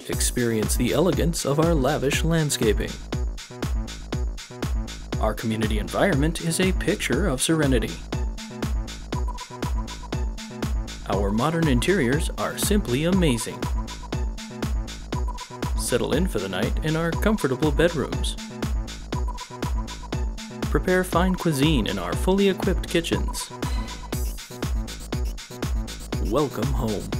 Experience the elegance of our lavish landscaping. Our community environment is a picture of serenity. Our modern interiors are simply amazing. Settle in for the night in our comfortable bedrooms. Prepare fine cuisine in our fully equipped kitchens. Welcome home.